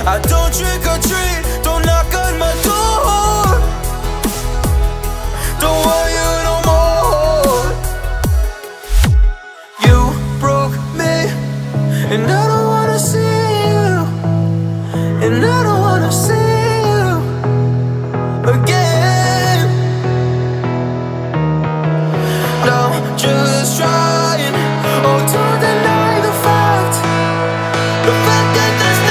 I don't trick or treat, don't knock on my door. Don't want you no more. You broke me, and I don't wanna see you, and I don't wanna see you again. Now just trying, oh, to deny the fact that there's